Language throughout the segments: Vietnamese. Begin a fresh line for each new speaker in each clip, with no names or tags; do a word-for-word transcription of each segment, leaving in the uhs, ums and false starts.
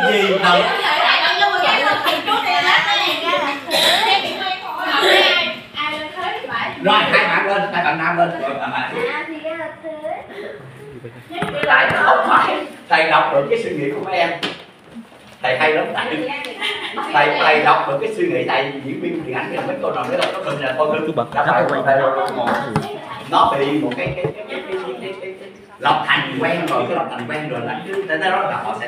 cái gì mà rồi hai bạn lên, hai bạn nam lên rồi bạn bạn tại nó không phải thầy đọc được cái suy nghĩ của mấy em, thầy hay lắm thầy thầy thầy đọc được cái suy nghĩ tại diễn viên điện ảnh thì mấy cô nào để đọc nó mình là con cứ bật nó phải nó bị một cái cái cái cái cái cái cái cái lọc thành quen rồi, cái lọc thành quen rồi là chứ tới đó là họ sẽ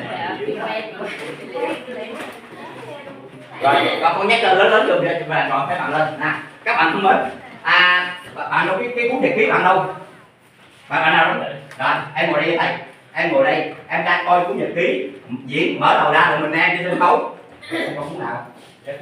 rồi con nhắc lên lớn lớn giùm cho và rồi các bạn lên nè các bạn không mến à bạn đâu cái cái cuốn nhật ký bạn đâu bạn bạn nào đó rồi em ngồi đây với thầy em ngồi đây em đang coi cuốn nhật ký diễn mở đầu ra rồi mình em trên sân khấu em có cuốn nào để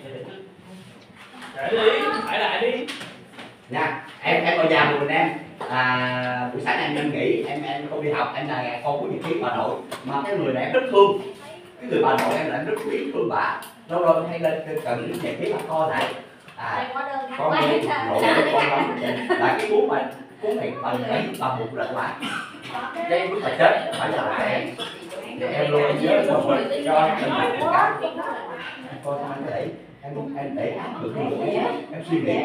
đi phải lại đi nha em em ở nhà một mình em à, buổi sáng em nên nghỉ em em không đi học em là con cuốn nhật ký bà nội mà cái người này em rất thương cái người bà nội em là em rất quý thương bà lâu lâu hay lên cần nhật ký bà coi lại à con nội con lắm là cái cuốn mà cuốn này bằng ấy bằng một lần quá đây bức mà chết phải là em để em luôn nhớ một mình cho mình cả coi sao anh để em em để áp được em suy nghĩ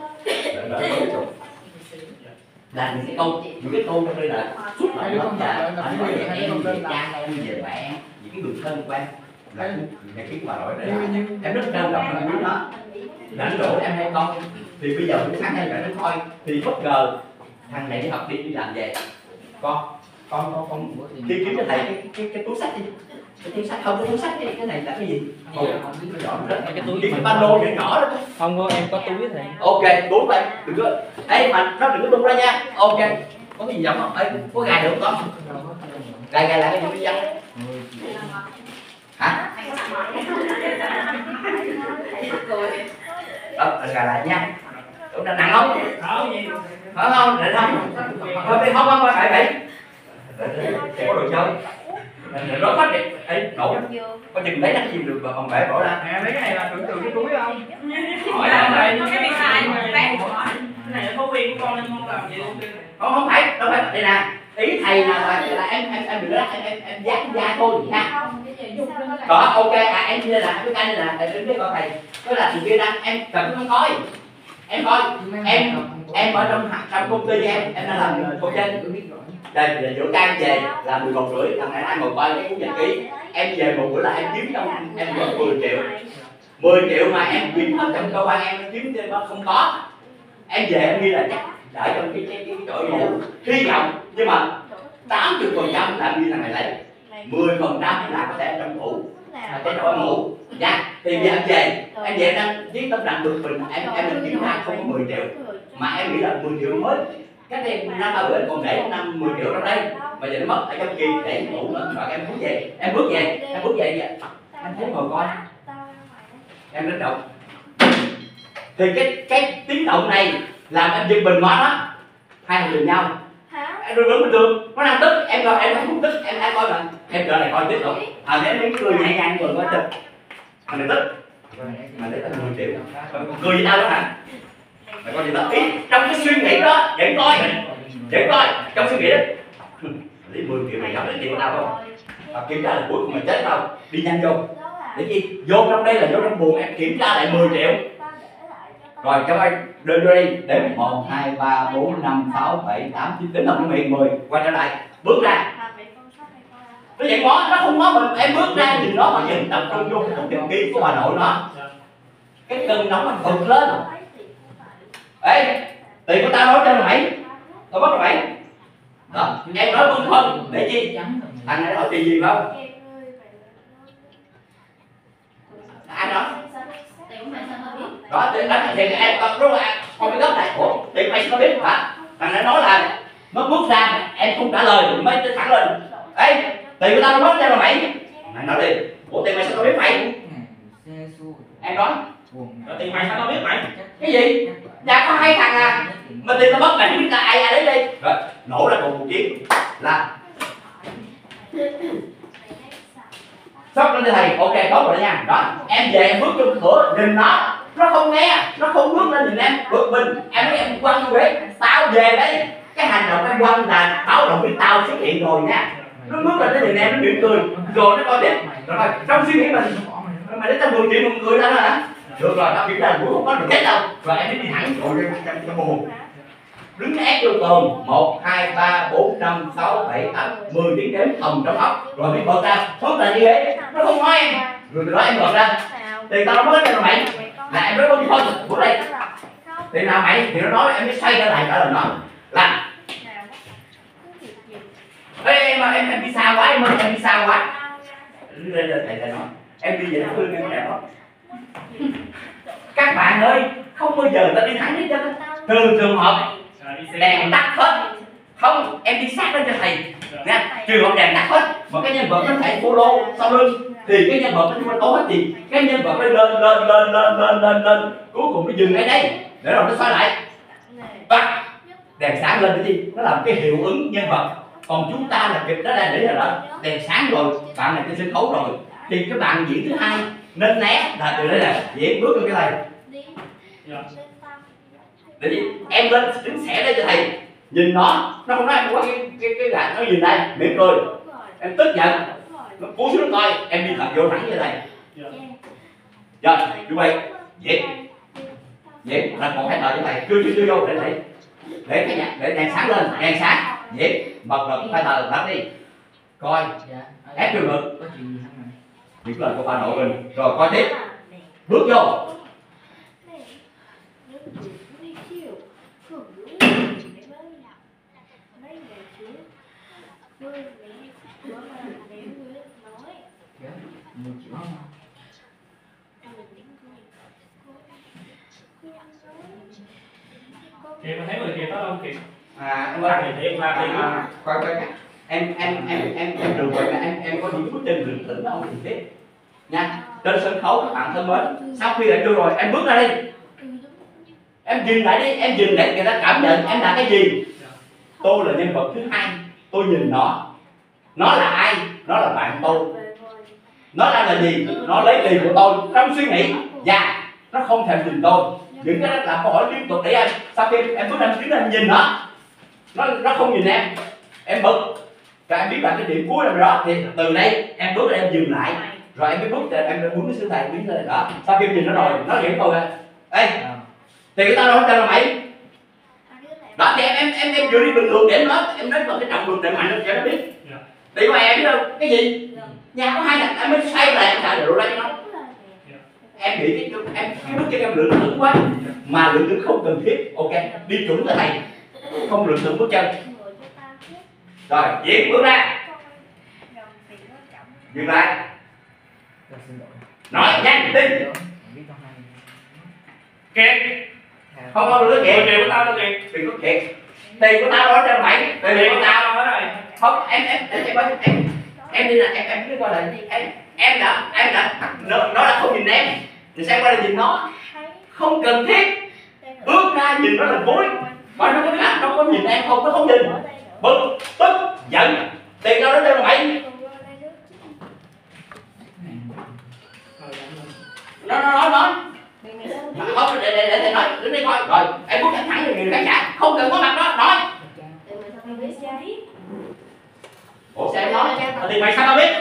là những cái câu những cái câu trong đây là suốt ngày tất cả anh nói về em về cha em về mẹ những cái người thân của em là cái cái bà nội đây em rất trân trọng em biết nó rảnh rỗi em hay con thì bây giờ buổi sáng em phải coi thì bất ngờ thằng này đi học đi đi làm về con con con con đi kiếm cho thầy cái cái cái túi sách đi cái túi sách không cái túi sách đi cái này là cái gì không cái túi cái ba lô nhỏ nhỏ đó
không có em có túi thầy
ok bốn tay đừng có ấy mà nó đừng có bung ra nha ok có cái gì giống không ấy có gài được không gài gài lại cái gì mới dăng hả đó gài lại nha nặng nặng không không không để không thôi đi không không phải phải phải có đồ chơi mình nó phát đi ấy nổ có chừng lấy cái gì được mà còn bể bỏ ra
à mấy cái này là tưởng tượng cái túi không
hỏi là này có cái điện thoại mà bán của cái này là phóng viên của con nên con làm gì luôn
không không phải đâu phải đây nè ý thầy là là, là em em em đừng có em em em dán da thôi nha đó ok à em như là cái anh là thầy đứng với con thầy tức là từ kia ra em cần không coi em coi em em ở trong trong công ty em em đang làm công nhân đây là giữa cam về là mười một rưỡi thằng này đang ngồi coi cái cuốn nhật ký em về một bữa là em kiếm trong em được mười triệu mười triệu mà em kiếm hết trong cơ quan em kiếm trên đó không có em về em ghi là chắc để trong cái cái cái chỗ ngủ hy vọng nhưng mà tám mươi phần trăm là như thằng này lấy mười phần trăm là có thể trong ngủ cái chỗ ngủ nha thì bây giờ em về em về em đang viết tấm đặng được mình em em được kiếm ra không có mười triệu mà em nghĩ là mười triệu mới cái đây năm ba bữa còn để năm mười triệu trong đây mà giờ nó mất ở trong kia để ngủ nữa và em bước về em bước về em bước về vậy em thấy ngồi coi em đến động thì cái cái tiếng động này làm em giật mình quá đó hai thằng nhìn nhau em đứng bình thường nó đang tức em coi em không tức em đang coi mà em trở lại coi tiếp tục à nếu mấy người nhẹ nhàng rồi coi tức mà này tức mà đấy là mười triệu còn cười với tao đó hả mày coi gì đó ý trong cái suy nghĩ đó để coi để coi trong suy nghĩ đó lấy mười triệu mày dám lấy tiền của tao không và kiểm tra là cuối cùng mày chết tao đi nhanh vô để chi vô trong đây là vô trong buồng em kiểm tra lại mười triệu rồi cho anh đưa vô đây để một hai ba bốn năm sáu bảy tám chín đến đồng miệng mười quay trở lại bước ra nó vậy có nó không có mình em bước ra nhìn nó mà nhìn tập trung vô cái nhật ký của bà nội nó cái cân nóng nó bực lên ê tiền của tao nói cho mày tao mất rồi mày đó em nói bưng phân để chi thằng này hỏi tiền gì không ai đó đó tiền đánh thì em con đúng là con cái gốc này ủa tiền mày sao biết hả thằng này nói là nó bước ra em không trả lời thì mới thẳng lên ê tiền của tao nó mất cho mày mày nói đi ủa tiền mày sao tao biết mày em nói
tiền mày sao tao biết mày
cái gì dạ có hai thằng à mà tiền tao mất mày biết là ai ai lấy đi rồi nổ ra một cuộc chiến là sốc lên cho thầy ok tốt rồi đó nha đó em về em bước trong cửa nhìn nó nó không nghe nó không bước lên nhìn em bực mình em nói em quăng quế tao về đây cái hành động em quăng là báo động biết tao xuất hiện rồi nha nó bước lên nó nhìn em nó mỉm cười rồi nó coi tiếp rồi trong suy nghĩ mình mà để tao mười triệu một người ra đó hả được rồi tao kiểm tra buổi không có được chết đâu rồi em đi thẳng rồi trong trong buồn đứng ép vô tường một hai ba bốn năm sáu bảy tám mười tiếng đếm thòng trong óc rồi mới bật ra số là như thế nó không nói em rồi từ đó em bật ra thì tao nói cho mày là em nói con thôi bữa đây thì nào mày thì nó nói em mới xoay trở lại trả lời nó là ê em em em đi xa quá em ơi em đi xa quá lên lên thầy thầy nói em đi về nó thương em đẹp lắm các bạn ơi không bao giờ ta đi thẳng hết trơn trừ trường hợp đèn tắt hết không em đi sát lên cho thầy nha trường hợp đèn tắt hết mà cái nhân vật nó chạy polo sau lưng thì cái nhân vật nó tối thì cái nhân vật nó lên lên lên lên lên lên lên cuối cùng nó dừng ở đây để rồi nó xoay lại và đèn sáng lên cái gì nó làm cái hiệu ứng nhân vật còn chúng ta là kịch đó là để là đó đèn sáng rồi bạn này trên sân khấu rồi thì cái bạn diễn thứ hai nên né là từ đây là diễn bước lên cái này để gì em lên đứng xẻ đây cho thầy nhìn nó nó không nói em qua cái cái cái gạt nó nhìn đây mỉm cười em tức giận nó cúi xuống nó coi em đi thật vô thẳng như này rồi chú bay diễn diễn là còn hai tờ cho thầy chưa chưa chưa vô để thầy để cái nhạc để đèn sáng lên đèn sáng diễn bật bật hai tờ đặt đi coi ép vô ngực những lời của ba nội mình rồi coi tiếp bước vô
Chị mà thấy mười triệu đó đâu kịp.
À em ơi,
em là tiền
à, coi coi em em em em em đừng quên là em em có những bước chân lưỡng lửng đâu thì biết nha. Trên sân khấu các bạn thân mến, sau khi em vô rồi em bước ra đi, em dừng lại đi, em dừng để người ta cảm nhận em là cái gì. Tôi là nhân vật thứ hai, tôi nhìn nó, nó là ai? Nó là bạn tôi. Nó đang là gì? Nó lấy tiền của tôi trong suy nghĩ và nó không thèm nhìn tôi. Những cái đó là câu hỏi liên tục để em. Sau khi em bước ra trước em nhìn nó, nó nó không nhìn em, em bực. Và em biết là cái điểm cuối là đó thì từ đây em bước ra em dừng lại, rồi em mới bước ra em muốn cái sư thầy biến ra đó. Sau khi em nhìn nó rồi, nó hiểu tôi à. Ê, thì người ta đâu có cho là mày. Đó thì em em em em vừa đi bình thường để em nói em nói vào cái trọng lực để mạnh cho nó biết. Thì mà em biết đâu cái gì? Nhà có hai thằng em mới xoay lại em trả lời ra cho nó. Em nghĩ cái em cái bước chân em lượng tưởng quá mà lượng tưởng không cần thiết. Ok, đi chuẩn là thầy không lượng tưởng bước chân. Rồi diễn bước ra, dừng lại, nói nhanh đi.
Kẹt.
Không không được kẹt.
Tiền của tao đâu kẹt.
Tiền của kẹt. Tiền của tao đó cho mày. Tiền của tao
đó rồi.
Không em em em em em em đi là em em cứ coi là em em đã em đã nó, nó đã không nhìn em thì xem qua là nhìn nó không cần thiết bước ra nhìn nó là cuối và nó có khả nó có nhìn em không nó không nhìn bực tức giận tiền đâu đó đây là mày nó nó nói nói không để để để thầy nói đứng đây coi rồi em bước thẳng thẳng người khán giả không cần có mặt đó nói. Ủa sao em nói thì mày sao tao biết?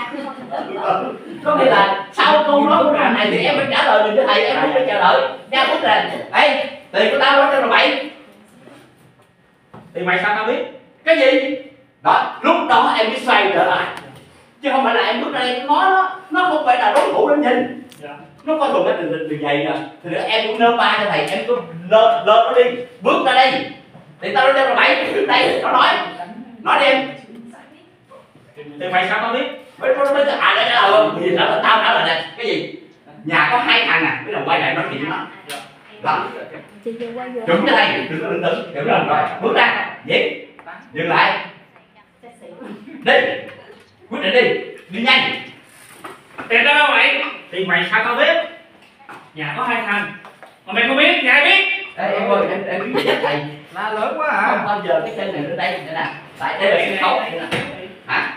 Có nghĩa là sau câu nói của bạn này thì em phải trả lời mình cho thầy em không phải trả lời ra bước ra ê tiền của tao nói cho là mày thì mày sao tao biết cái gì đó lúc đó em mới xoay trở lại chứ không phải là em bước ra đây nói nó nó không phải là đối thủ để nhìn nó có thường cái tình tình đường dày nè thì nữa em cũng nơ ba cho thầy em cứ lơ lơ nó đi bước ra đây thì tao nói cho là mày đứng đây nó nói nói đi em thì mày sao tao biết mới mới mới à đây trả lời không vì trả lời tao trả lời nè cái gì nhà có hai thằng à cái là quay lại nói chuyện với nó đó chuẩn cho thầy đừng có đừng tưởng đừng rồi rồi bước ra diễn dừng lại đi quyết định đi đi nhanh
Tiền đó đâu mày? Thì mày sao tao biết? Nhà có hai thằng mà mày không biết, nhà ai biết?
Ê, em ơi em em biết thầy
La lớn quá à.
không bao giờ cái kênh này đến đây đây nè tại đây là sân khấu đây nè hả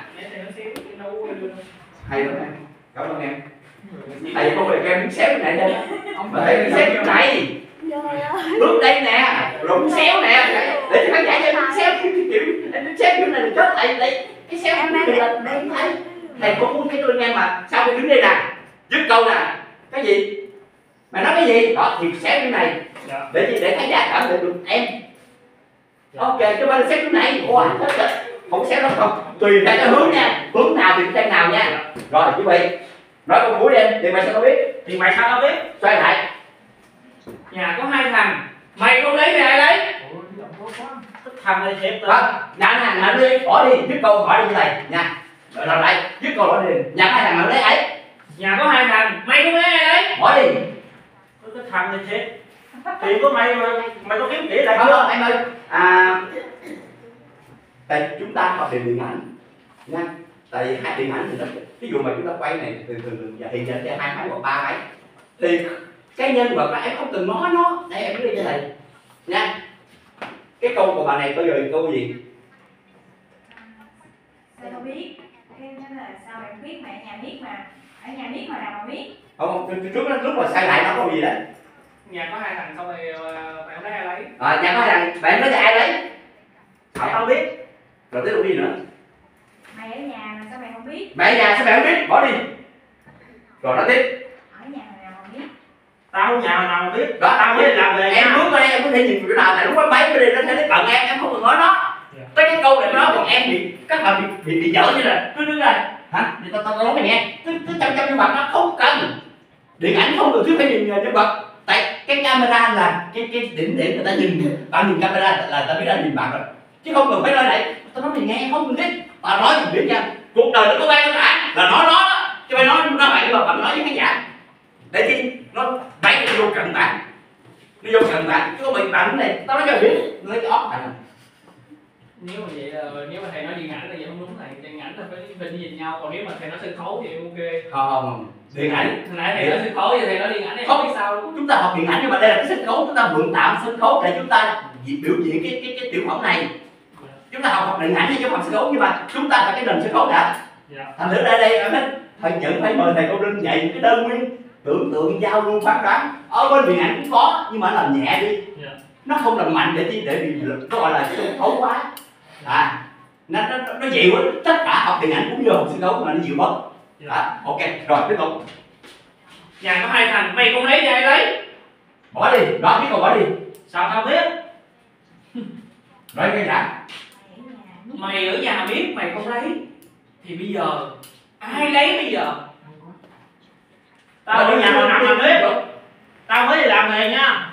hay lắm em cảm ơn em thầy không phải em xéo cái này đây mà thầy xéo kiểu này bước đây nè rụng xéo nè để cho khán giả cho em xéo kiểu kiểu em xéo kiểu này là chết thầy đây cái xéo đi lên đây thấy thầy cũng muốn thấy tôi nghe mà sao tôi đứng đây nè dứt câu nè cái gì mày nói cái gì đó thì xéo cái này để chi để thấy giá cảm được được em ok chứ ba xéo cái này wow không xéo nó không tùy theo cái hướng nha hướng nào thì trang nào nha rồi quý vị nói con mũi đi em thì mày sao tao biết
thì mày sao tao biết
xoay lại
nhà có hai thằng mày không lấy thì ai lấy thằng này thiệt
không nhà này nhà đi bỏ đi dứt câu hỏi đi như này nha rồi làm lại dứt câu hỏi đi nhà hai thằng nào lấy ấy
nhà có hai thằng mày không lấy ai lấy
bỏ đi
cái thằng này thiệt tiền của mày mà mày có kiếm kỹ lại
không
chưa
không em ơi à tại chúng ta học về điện ảnh nha tại vì hai điện ảnh thì nó ví dụ mà chúng ta quay này từ từ từ giờ hiện giờ sẽ hai máy hoặc ba máy thì cái nhân vật là em không cần nói nó đây em cứ đi cho thầy nha cái câu của bà này bây giờ câu gì
sao tao biết cái đó là sao mày biết mà ở nhà biết mà ở nhà biết mà nào mà biết
không không trước đó lúc mà sai lại nó câu gì đấy
nhà có hai thằng xong rồi mày không lấy ai lấy
à, nhà có rằng bạn nói cho ai lấy
sao tao biết
rồi tiếp tục gì nữa
mày ở nhà mà sao mày không biết
mẹ nhà sao mẹ không biết bỏ đi rồi nói tiếp
ở nhà nào mà biết
tao nhà nào mà biết
đó
tao mới làm về
em
nha.
bước qua đây em có thể nhìn chỗ nào tại lúc đó máy bên đây nó sẽ đến cận em em không cần nói nó tới cái câu để nói còn em bị các bạn bị bị bị dở như là cứ đứng đây hả thì tao tao nói mày nghe cứ cứ chăm chăm nhân vật nó không cần điện ảnh không cần thiết phải nhìn nhân vật tại cái camera là cái cái đỉnh điểm người ta nhìn bạn nhìn camera là ta biết đã nhìn bạn rồi chứ không cần phải nói lại tao nói mày nghe không cần thiết tao nói mình biết nha cuộc đời nó có quen nó đã là nói nó đó chứ phải nói nó vậy mà bạn nói với khán giả để chi nó bày nó vô cận bạn nó vô cận bạn chứ có mình bạn này tao nói cho biết nó cái óc bạn
Nếu mà vậy là nếu mà thầy nói điện ảnh là vậy không đúng thầy, điện ảnh là phải phải nhìn nhau, còn nếu mà thầy nói sân khấu thì ok.
không không điện ảnh
Hồi nãy thầy nói sân khấu thì thầy nói điện ảnh thì
không
không biết sao luôn.
chúng ta học điện ảnh nhưng mà đây là cái sân khấu chúng ta mượn tạm sân khấu để chúng ta biểu diễn cái cái cái tiểu phẩm này chúng ta học học điện ảnh chứ không học sân khấu nhưng mà chúng ta phải cái nền sân khấu đã
Dạ.
thành thử đây đây ở đây thầy nhận phải mời thầy cô Linh dạy cái đơn nguyên tưởng tượng giao lưu phán đoán ở bên điện ảnh cũng có nhưng mà làm nhẹ đi
Dạ.
nó không làm mạnh để chi để bị lực nó gọi là sân khấu quá à nó nó nó dịu á tất cả học điện ảnh cũng như học sân khấu mà nó dịu bớt à, ok rồi tiếp tục
Nhà có hai thằng, mày không lấy thì ai lấy?
bỏ đi đó biết câu bỏ đi
Sao tao biết?
nói cái đã
Mày ở nhà biết mày không lấy thì bây giờ ai lấy bây giờ? Tao ở nhà mà nằm mà biết. Tao mới đi làm nghề nha.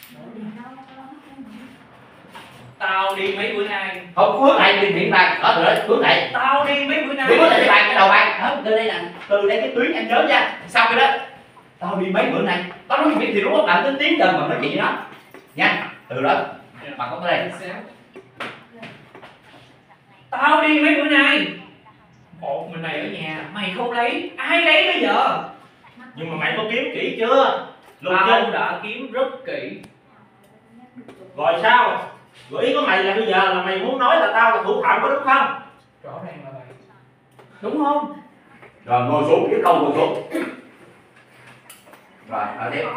Tao đi mấy bữa nay.
không bước lại tìm hiện bàn đó rồi bước lại
Tao đi mấy bữa nay.
bước lại cái bàn cái đầu bàn đó từ đây nè từ đây cái tuyến em nhớ nha sau cái đó tao đi mấy bữa nay tao nói chuyện thì lúc đó bạn tính tiếng dần mà nói chuyện với nó nha từ đó bạn có tới đây
Tao đi mấy bữa nay. Một mình mày ở nhà, mày không lấy, ai lấy bây giờ?
Nhưng mà mày có kiếm kỹ chưa? Lục
Tao
chân
đã kiếm rất kỹ.
rồi sao? Rồi ý của mày là bây giờ là mày muốn nói là tao là thủ phạm có đúng không?
Rõ ràng là vậy. Đúng không?
rồi ngồi xuống cái câu ngồi xuống rồi ở tiếp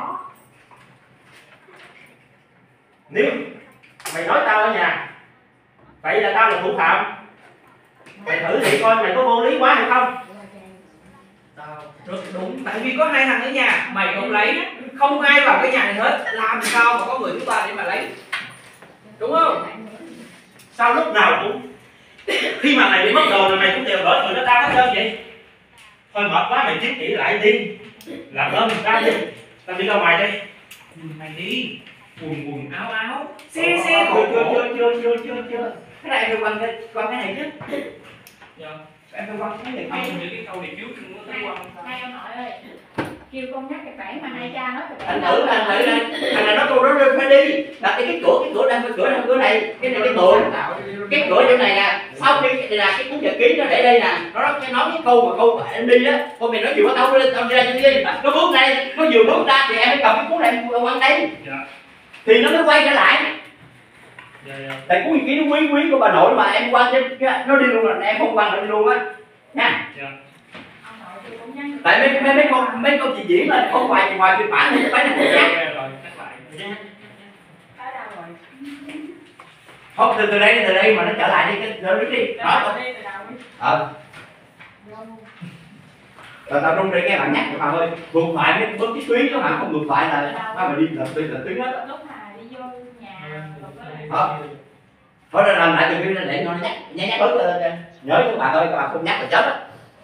Nếu mày nói tao ở nhà vậy là tao là thủ phạm, mày thử thì coi mày có vô lý quá hay không?
Tao rất đúng. Tại vì có hai thằng ở nhà, mày không lấy, không ai vào cái nhà này hết. Làm sao mà có người thứ ba để mà lấy? Đúng không?
Sao lúc nào cũng khi mà mày bị mất đồ là mày cũng đều đổi người đó tao hết trơn vậy? Thôi mệt quá mày kiếm kỹ lại đi, làm ơn ra đi, tao đi ra ngoài đi.
Mày đi. Quần quần áo áo.
xe
Xe
xe
xe
chưa
cổ
chưa
cổ.
chưa chưa chưa chưa chưa cái này em quan cái quan cái này chứ
Dạ.
em phải quan cái này
Không,
không
những cái câu này trước đừng có thấy quan.
hai ông nội ơi kêu con nhắc kịch bản mà hai cha nói kịch
anh
bản
thử anh thử đây thằng này nó câu đó phải đi đặt cái cái cửa cái cửa đang cái cửa đang cửa này cái này cái tường cái cửa chỗ này nè sau khi đây là cái cuốn nhật ký nó để đây nè nó nói cái nói cái câu mà câu em đi á con mày nói chuyện với tao lên tao đi ra đi đi nó bước đây nó vừa bước ra thì em mới cầm cái cuốn này em quăng đây
Dạ.
thì nó mới quay trở lại
Dạ dạ.
tại cuốn nhật ký nó quý quý của bà nội mà em quăng chứ nó đi luôn là em không quăng nó đi luôn á nha
Dạ.
ông nội tôi cũng nhắn
tại mấy mấy mấy con mấy con chị diễn là không ngoài ngoài kịch bản thì phải là
Rồi,
khác
rồi, cắt lại.
ở đâu rồi
không từ từ đây từ đây mà nó trở lại đi cái rồi đứng đi
Từ
đó
đầu đi, từ đầu đi.
ờ tao tao rung đi nghe bạn nhắc cho bà ơi, vượt phải cái bước cái tuyến đó mà không vượt phải là ba mà đi là tuyến là tuyến hết.
lúc mà đi vô nhà
Đó. Thôi ra làm lại từ cái để nó nhắc nhắc nhắc bớt lên nhớ các bạn ơi, các bạn không nhắc là chết á.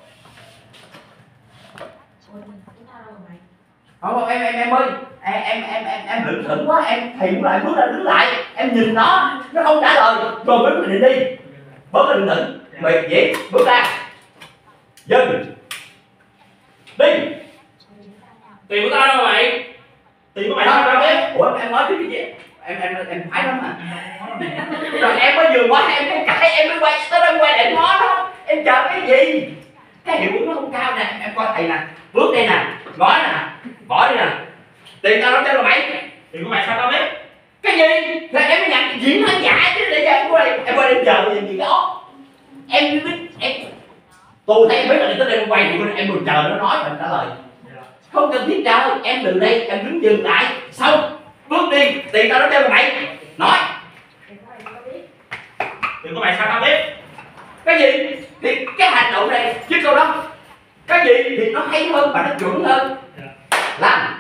Không em em em ơi, em em em em em lưỡng thững quá, em thì cũng lại bước ra đứng lại, em nhìn nó nó không trả lời rồi bước mình đi bớt cái lưỡng thững mệt dễ bước ra dừng đi.
Tiền của tao đâu mày?
Tiền của mày
Đâu
sao
đâu
đâu?
em, ủa em nói cái gì em em em phải lắm mà. Rồi em mới vừa qua em mới cãi em mới quay tới đó quay để ngó đó, em chờ cái gì? Cái hiệu ứng nó không cao nè, em coi thầy nè, bước đây nè, ngó nè, bỏ đi nè. Tiền tao nói cho là mày.
Tiền của mày sao tao biết?
Cái gì? Rồi em mới nhận diễn hơn giả chứ, để giờ em qua đây, em qua đây chờ gì gì đó. Em mới biết em tôi thấy em biết là đi tới đây em quay thì em vừa chờ nó nói mình trả lời. Không cần thiết chờ, em từ đây em đứng dừng lại, xong bước đi, tiền tao nói cho là mày. Nói.
Tiền của mày sao tao biết?
Cái gì? Thì cái hành động này chứ câu đó. Cái gì thì nó hay hơn và nó chuẩn hơn. Làm.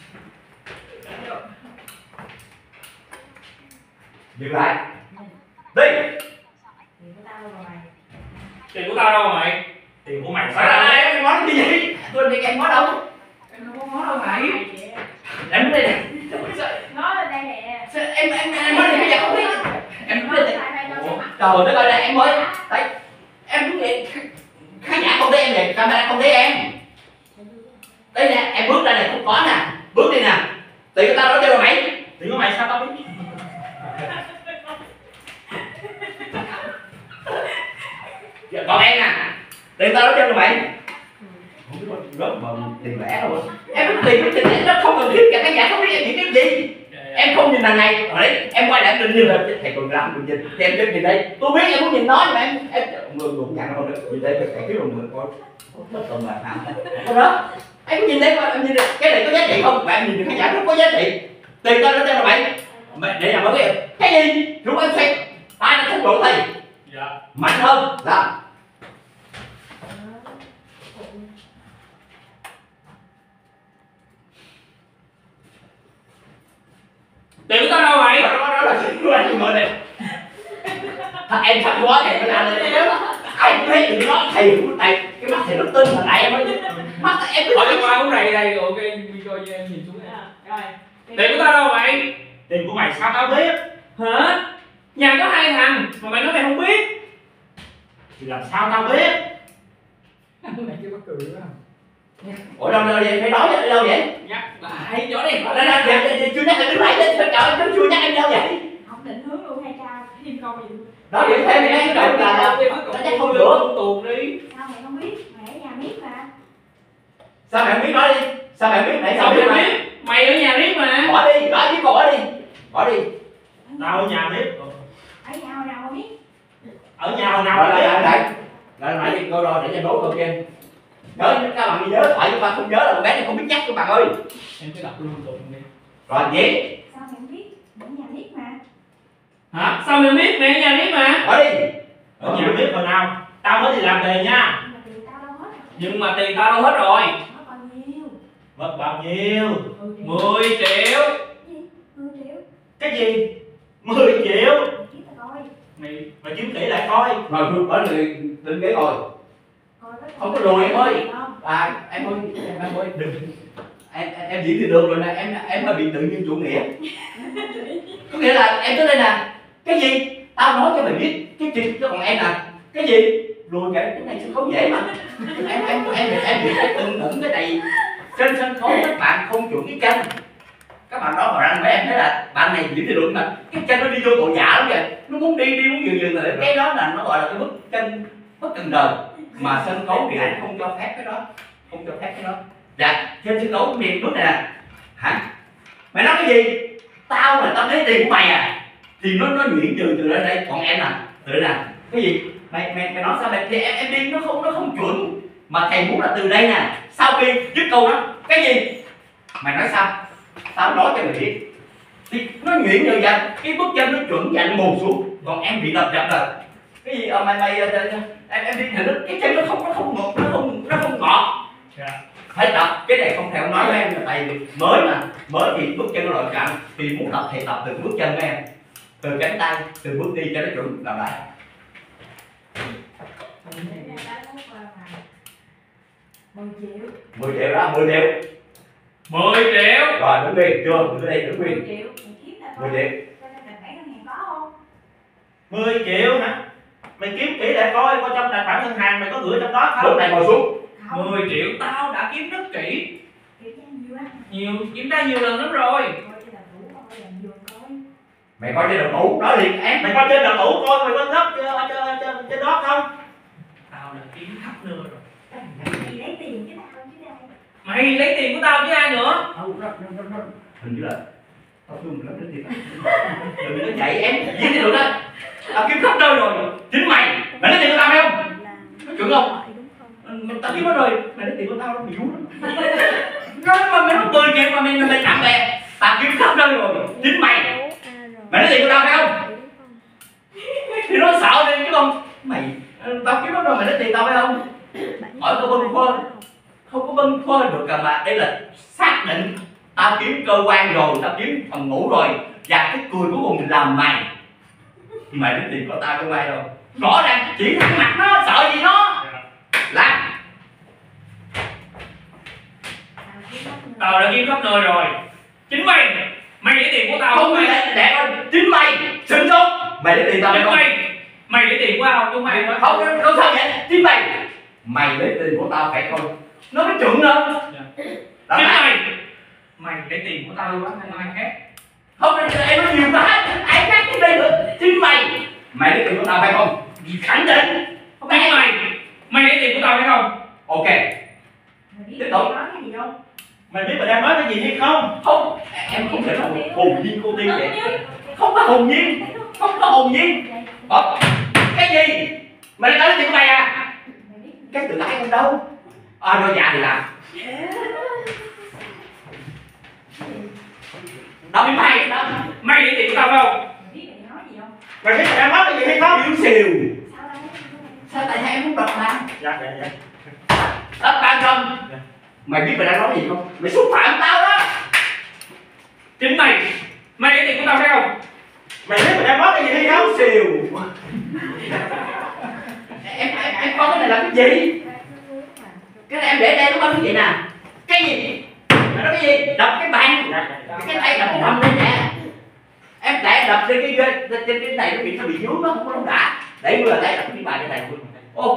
Dừng lại. Đi.
Tiền của tao đâu mà mày?
Tiền của mày
Phải
sao
là
tao biết?
em nói cái gì? Tôi đi em nói đâu? Em không có nói đâu mày. Em nói đây nè.
nói lên đây nè.
Em em em nói đây bây giờ không biết. Em nói đây. Trời đất ơi đây em mới. Tại em đứng vậy. Khán giả không thấy em vậy, camera không thấy em. Đây nè, em bước ra này không có nè. Bước đi nè. Tiền của tao nói cho rồi mày.
Tiền của mày sao tao biết?
Còn em nè. Tiền tao nói cho rồi mày. Không biết có rớt mà tiền lẻ đâu. Em biết tiền cái tiền nó không cần thiết cả khán giả không biết em những cái gì. Em không nhìn thằng này, hồi đấy em quay lại định như là thầy còn làm mình nhìn, thì em cho nhìn đây, tôi biết em muốn nhìn nó nhưng mà em em mượn cũng nhận không được, nhìn đây phải cái đồng mượn coi, mất đồng là nào, cái đó, em nhìn đây coi, em nhìn đây, cái này có giá trị không, bạn nhìn được khán giả nó có giá trị, tiền tao nó cho là mày, mày để làm cái cái gì, lúc em xem, ai nó không độ thầy, mạnh hơn, làm.
Tiền của tao đâu mày?
Đó đó là chuyện của anh ngồi này. Em thật quá thầy mới làm này. Ai cũng thấy đừng nói thầy của thầy, cái mắt thầy nó tinh thằng này em ơi. Mắt em cứ
Hỏi cho qua cũng này đây rồi, ok video cho em nhìn xuống đây. Rồi. Tiền của tao đâu mày?
Tiền của mày sao tao biết?
Hả? Nhà có hai thằng mà mày nói mày không biết.
Thì làm sao tao biết?
Mày kêu mắc cười đó.
Ủa đâu đâu vậy? Phải nói vậy đâu vậy?
Nhắc lại chỗ đi.
Đây đây đây chưa nhắc là đứng lại lên, trời ơi, chưa nhắc em đâu vậy?
Không định hướng luôn hay cha thêm câu gì luôn.
Đó vậy thêm cái cái đầu là nó chắc không được.
Tuồn đi.
Sao mày không biết? Mày ở nhà biết mà.
Sao mày không biết nói đi? Sao mày không biết nãy
Sao
sao biết
mày
mà?
biết? Mày ở nhà biết mà.
Bỏ đi, bỏ đi, bỏ đi. Bỏ đi.
Tao ở nhà biết.
Ở nhà hồi nào mà biết?
Ở nhà hồi nào
Rồi
mà
lại lại
biết?
lại. Lại lại đi câu rồi để cho đố câu kia. Nhớ các bạn nhớ thoại, chúng ta không nhớ là con bé này không biết nhắc các bạn ơi.
Em cứ đọc luôn tụng đi.
Rồi vậy.
Sao mày không biết? Ở nhà biết mà.
Hả? Sao mày biết? Mày ở nhà biết mà.
Bỏ đi.
Ở nhà biết hồi nào? Tao mới đi làm về nha.
Nhưng mà tiền tao đâu hết rồi.
Nhưng mà tiền tao đâu hết rồi.
Nó bao nhiêu?
Mất bao nhiêu?
mười triệu.
Gì? mười triệu?
Cái gì? mười triệu?
Mày kiếm tao coi.
Mày
Mày kiếm kỹ lại coi.
Rồi tôi bỏ người lên ghế ngồi.
Coi có
Không có lùi em ơi.
không?
À em ơi, em, em ơi đừng. Em em, em diễn thì được rồi nè, em em hơi bị tự nhiên chủ nghĩa. Có nghĩa là em tới đây nè, cái gì? Tao nói cho mày biết, cái chuyện cho còn em nè, cái gì? Lùi cái cái này sân khấu dễ mà. Em em em em em bị cái từng ngẩn cái này trên sân khấu các bạn không chuẩn cái chân. Các bạn đó mà rằng mấy em thấy là bạn này diễn thì được mà cái chân nó đi vô tội giả lắm kìa, nó muốn đi đi muốn dừng dừng là cái đó là nó gọi là cái bước chân bất cần đời, mà sân khấu thì anh không cho phép cái đó, không cho phép cái đó. Dạ trên sân khấu miền bước này nè, hả mày nói cái gì? Tao là tao lấy tiền của mày à, thì nó nó nhuyễn từ từ lên đây, còn em nè từ đây nè, cái gì mày mày mày nói sao mày thì em em đi nó không nó không chuẩn, mà thầy muốn là từ đây nè, sau khi dứt câu đó cái gì mày nói sao? Tao nói cho mày biết thì nó nhuyễn như vậy, cái bước chân nó chuẩn dặn mù xuống, còn em bị đập đập rồi cái gì ờ, mày mày em em đi thì nó cái chân nó không nó không ngọt, nó không nó không ngọt.
Dạ.
Phải tập cái này không theo nói với em là tại vì mới mà mới thì bước chân nó lội chậm, thì muốn tập thì tập từ bước chân với em, từ cánh tay, từ bước đi cho nó chuẩn làm lại.
mười triệu.
mười triệu đó, mười triệu.
mười triệu.
Rồi đứng đi, chưa, đứng đây đứng
mười
nguyên.
triệu. Mày kiếm ra
mười
coi.
triệu.
Cho nên là bảy ngân hàng có không?
mười triệu hả? Mày kiếm kỹ lại coi coi trong tài khoản ngân hàng mày có gửi trong đó
Lúc
không?
này ngồi xuống.
Không.
mười triệu tao đã kiếm rất kỹ.
Kiểu cho nhiều á.
Nhiều, kiểm tra nhiều lần lắm rồi.
Coi cho là đủ, coi là nhiều coi.
Mày coi trên đầu tủ, nói liền em.
Mày coi trên đầu tủ coi mày có gấp trên, trên, trên, trên đó không?
Tao đã kiếm khắp nơi rồi.
Mày lấy tiền chứ tao chứ đây.
Mày lấy tiền của tao chứ ai nữa?
Đâu, đó, đó, đó, đó. Hình như là tao thương lắm đến tiền. Đừng có chạy em, diễn đi được đó. Tao kiếm khắp nơi rồi. Chính mày, mày lấy tiền của tao phải không? Có chuẩn không? Tao kiếm nó rồi, mày lấy tiền của tao nó bị vú lắm. Nó mà mày nó mười triệu mà mày mày nặng bè. Tao kiếm khắp nơi rồi. Chính mày, mày lấy tiền của tao phải không? Thì nó sợ đi chứ không. Mày, tao kiếm nó rồi mày lấy tiền tao phải không? Hỏi có bâng khuâng, không có bâng khuâng được cả mà đây là xác định. Tao kiếm cơ quan rồi, tao kiếm phòng ngủ rồi, và cái cười cuối cùng làm mày. Mày lấy tiền của tao không ai đâu. Rõ ràng chỉ thẳng mặt nó, sợ gì nó. Làm.
Tao đã kiếm khắp nơi rồi. Chính mày, mày lấy tiền của tao
Không
không
phải
mày?
để để coi chính mày xin số. Mày lấy tiền tao phải
Chính
không?
mày, mày lấy tiền của tao không mày?
Không, không, không sao vậy. Chính mày. Mày lấy tiền của tao phải không? Nó mới chuẩn hơn. Đó
Chính
là-
mày, mày lấy tiền của tao không ai khác.
Không, em nói nhiều quá. Ai khác cái đây nữa. Chính mày. Mày lấy tiền của tao phải không? Khẳng định. Không phải
Chính mày, mày lấy tiền của tao phải không?
ok.
Mày biết
Tiếp
mày
tục.
nói cái gì không?
Mày biết mày đang nói cái gì hay không?
Không, em không thể nào hồn nhiên cô tiên vậy. Không có hồn nhiên. Không có hồn nhiên. Ờ, cái gì? Mày đang nói cái gì của mày à?
Mày biết
Cái tự lái không đâu. À, nói dạ thì làm. Đâu bị mày đó.
Mày lấy tiền của tao phải không?
mày biết mày nói gì không?
Mày biết mày đang nói cái gì hay không?
Yếu xìu.
Sao đây?
Sao tại sao em muốn đập mà?
Dạ dạ dạ.
Đập ban không? Mày biết mày đang nói gì không? Mày xúc phạm tao đó.
Chính mày, mày lấy tiền của tao phải không?
Mày biết mày đang nói cái gì hay không?
Yếu xìu. Em em em coi cái này là cái gì? Cái này em để đây nó có cái gì nè? Cái gì? Mày nói cái gì? Đập cái bàn.
Dạ dạ dạ.
Cái tay đập cái hầm lên nè. Em để đập trên cái ghế, trên cái này nó bị nó bị vướng nó không có đã. Để mưa tay đập cái bàn cái này. Ok.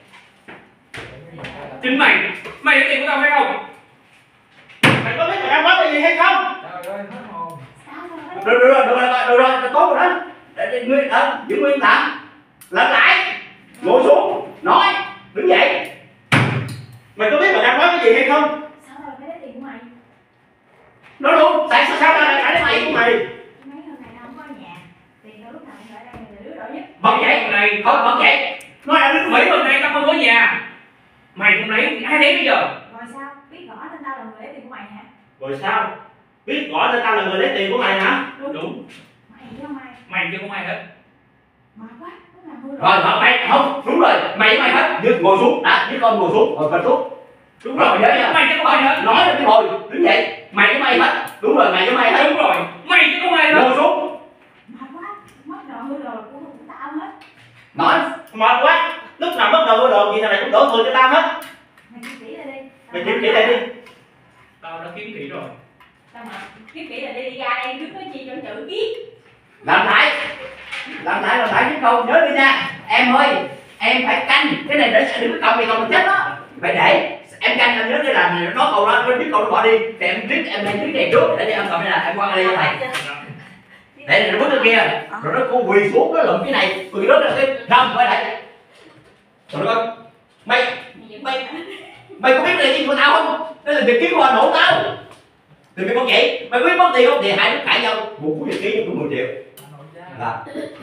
Chính mày, mày lấy tiền của tao phải không?
Mày có biết mày đang nói cái gì hay không?
Sao sao
Được rồi, được rồi, được rồi, được rồi, được tốt rồi đó. Để để nguyên ở giữ nguyên tạm. Làm lại. Ngồi xuống, nói, đứng dậy.
Mày có biết mày đang nói cái gì hay không?
Sao tao phải lấy tiền của mày?
Nói luôn, tại sao sao ra lại
Cái
mày?
gì của mày?
Mấy hôm nay tao không có ở nhà. Tiền tao lúc nào cũng ở đây mày là đứa đỡ nhất.
Bật
Mấy
dậy,
hôm nay,
không bật dậy. Nói là đứng
mấy
Mỹ.
hôm nay tao không có nhà. Mày không lấy, ai lấy bây giờ?
Rồi sao? Biết rõ nên tao là người lấy tiền của mày hả?
Rồi sao? Biết rõ nên tao là người lấy tiền của mày hả?
Đúng,
Mày chứ không mày.
mày chưa có mày hết.
Mệt quá, lúc nào mưa
Rồi, rồi, mày, không, đúng rồi, mày với mày hết. Nhưng ngồi xuống, đã, với con ngồi xuống, ngồi phật xuống. Đúng rồi, nhớ nha.
Mày chứ có mày hết.
Nói là cái hồi, đứng dậy. Mày với mày hết. Đúng rồi, mày với mày hết.
Đúng rồi, mày chứ có mày hết.
Ngồi xuống.
mệt quá, mất đồ hư đồ của của tao hết.
Nói.
Mệt quá. Lúc nào mất đồ đồ gì thằng này cũng đổ thừa cho tao hết.
Mày kiếm kỹ lại đi.
Mày kiếm kỹ lại đi.
Tao đã kiếm kỹ rồi.
Tao mà kiếm kỹ lại đi, đi ra đây đứng nói chi cho chữ viết.
Làm lại. Làm lại, làm lại chứ không, nhớ đi nha. Em ơi, em phải canh. Cái này để đừng có cộng thì cộng mình chết đó. Phải để. Em canh, em nhớ cái làm nó câu đó, nó biết câu nó bỏ đi. Thì em viết, em viết đèn trước. Để cho em cầm đây nè, em quăng đây cho thầy. Để nó bước cái kia. Rồi nó cô quỳ xuống, nó lụm cái này. Quỳ đó là cái rầm quay lại. Rồi nó coi. Mày, mày, mày có biết là gì của tao không? Đây là việc ký của anh hổ tao. Thì mày con vậy, mày biết mất tiền không? Thì hai đứa cãi nhau. Một cuốn nhật ký cũng mười triệu. Là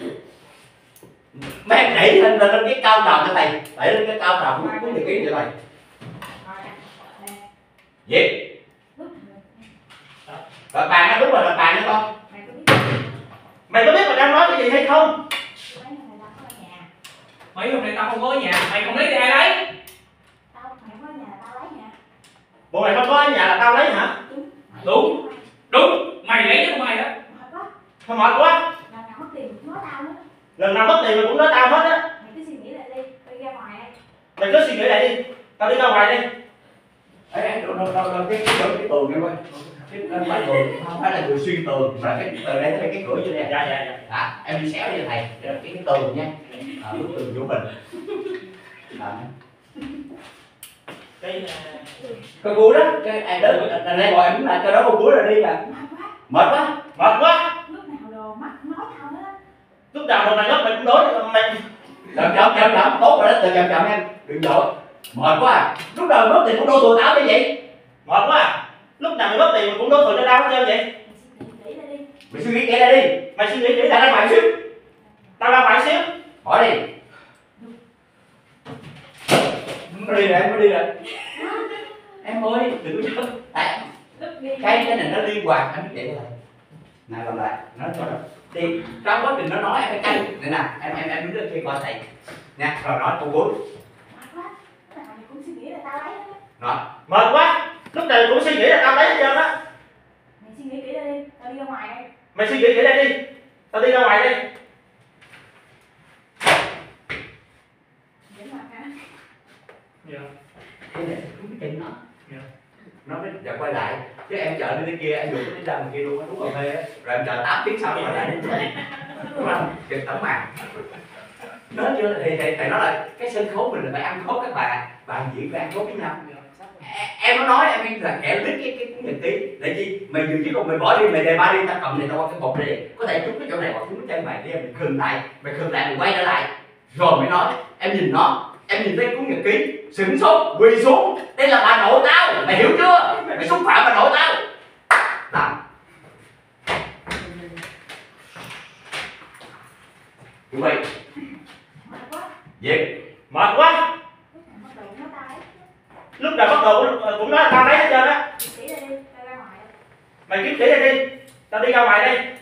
mấy em đẩy lên lên cái cao trào cho thầy, đẩy lên cái cao trào của cuốn nhật ký cho thầy. Gì? Rồi bàn nó đúng rồi, rồi bàn nó con.
Mày có biết mày đang nói cái gì hay không?
Mấy hôm nay tao không có ở nhà.
Bộ mày không có ở nhà là tao lấy hả?
Đúng. Đúng. Mày lấy cho mày á.
Thôi mệt quá.
Lần nào mất tiền cũng nói tao nữa.
Lần nào mất tiền mày cũng nói tao hết á.
Mày cứ suy nghĩ lại đi, đi ra ngoài đây.
Mày cứ suy nghĩ lại đi. Tao đi ra ngoài đi.
Ê, đâu, đâu, đâu, đâu, cái, cái, cái, cái tường này coi. Cái, cái, cái tường, không phải là người xuyên tường, mà cái tường đây, cái, cái cửa như này.
Dạ, dạ, dạ.
À, em đi xéo cho thầy, cái, cái tường nha. À, bức tường của mình. À.
Cái...
Cái cuối đó, cái em đến, là đây gọi em là cái đó một cuối là đi à. Mệt quá.
Mệt quá.
Lúc nào đồ mắt nói tao nữa.
Lúc nào đồ mày mất mày cũng nói mày...
Chậm chậm chậm chậm, tốt rồi đó, từ chậm chậm em. Đừng vội. Mệt quá à. Lúc nào mất tiền cũng đô thừa tao như vậy.
Mệt quá à. Lúc nào mày mất tiền mày cũng đổ thừa cho tao hết trơn vậy.
Mày suy nghĩ kỹ lại đi.
Mày suy nghĩ kỹ ra đi.
Mày suy nghĩ kỹ
Tao
lại
ra ngoài xíu.
Tao ra ngoài xíu.
Hỏi đi. Nó đi rồi, em có đi rồi. Em ơi, đừng có chơi. À, cái cái này nó liên quan, anh biết vậy thôi. Này làm lại, nó cho nó đi. Trong quá trình nó nói em phải canh. Này nè, em em em đứng lên kia coi thầy. Nha, rồi nói câu cuối.
Mệt quá. Lúc nào mày cũng suy nghĩ là tao lấy đó.
Rồi.
Mệt quá. Lúc này cũng suy nghĩ là tao lấy hết trơn á.
Mày suy nghĩ kỹ lại đi, tao đi ra ngoài đây.
Mày suy nghĩ kỹ lại đi. Tao đi ra ngoài đi.
Dẫn mặt hả?
Dạ.
Cái này đúng cái chân nó.
Dạ.
Nó mới giờ quay lại. Chứ em chờ đi tới kia, em dùng cái đằng kia luôn, nó uống cà phê á. Rồi em chờ tám tiếng sau rồi lại đến đây. Đúng không? Chừng tấm màn. Nói chưa thì thầy thầy nói là cái sân khấu mình là phải ăn khớp các bạn, bạn diễn phải ăn khớp với nhau. Em nó nói em là kẻ lít cái cái cuốn nhật ký để chi mày dừng chứ còn mày bỏ đi mày đề ba đi tao cầm này tao qua cái cột đi có thể trúng cái chỗ này hoặc trúng cái chân mày đi em mày khừng lại mày khừng lại mày quay trở lại rồi mày nói em nhìn nó em nhìn thấy cuốn nhật ký sửng sốt quỳ xuống đây là bà nội tao mày hiểu chưa mày xúc phạm bà nội tao làm chuẩn bị
Mệt quá.
việc
Mệt quá.
Lúc nào bắt đầu cũng nói tao lấy.
Lúc nào bắt đầu cũng nói là tao lấy hết trơn á.
Kỹ ra đi, tao ra ngoài đây.
Mày kiếm kỹ ra đi. Tao đi ra ngoài đây.